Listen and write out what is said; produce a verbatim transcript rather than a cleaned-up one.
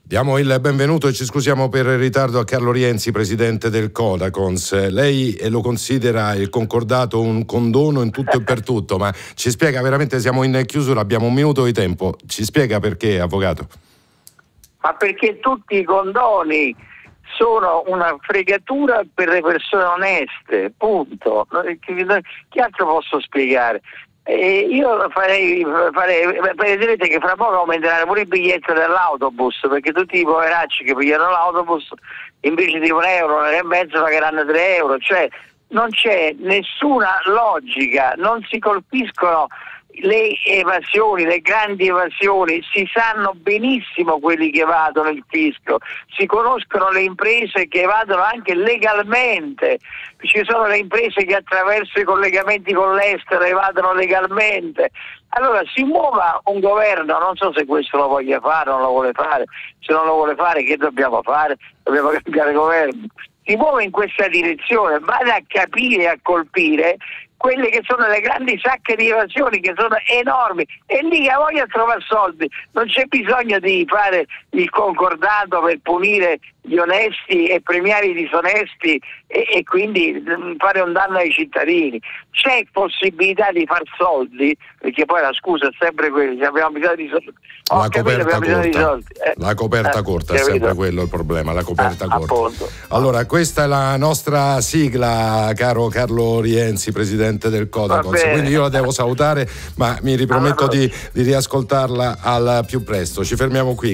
Diamo il benvenuto e ci scusiamo per il ritardo a Carlo Rienzi, presidente del Codacons. Lei lo considera il concordato un condono in tutto e per tutto, ma ci spiega, veramente siamo in chiusura, abbiamo un minuto di tempo, ci spiega perché, avvocato? Ma perché tutti i condoni sono una fregatura per le persone oneste, punto. Che altro posso spiegare? Eh, io farei, farei vedrete che fra poco aumenteranno pure il biglietto dell'autobus, perché tutti i poveracci che pigliano l'autobus invece di un euro, un euro e mezzo pagheranno tre euro, cioè non c'è nessuna logica, non si colpiscono le evasioni, le grandi evasioni, si sanno benissimo quelli che evadono il fisco, si conoscono le imprese che evadono anche legalmente, ci sono le imprese che attraverso i collegamenti con l'estero evadono legalmente. Allora si muova un governo, non so se questo lo voglia fare o non lo vuole fare, se non lo vuole fare che dobbiamo fare? Dobbiamo cambiare governo. Si muove in questa direzione, vada a capire e a colpire quelle che sono le grandi sacche di evasioni che sono enormi, e lì che voglia trovare soldi, non c'è bisogno di fare il concordato per punire gli onesti e premiare i disonesti e, e quindi fare un danno ai cittadini. C'è possibilità di far soldi, perché poi la scusa è sempre quella, abbiamo bisogno di soldi. La Ho coperta capito, corta, soldi. Eh. la coperta eh, corta è sempre quello il problema, la coperta eh, corta. Appunto. Allora, questa è la nostra sigla, caro Carlo Rienzi, presidente del Codacons, quindi io la devo salutare, ma mi riprometto allora, di, di riascoltarla al più presto. Ci fermiamo qui.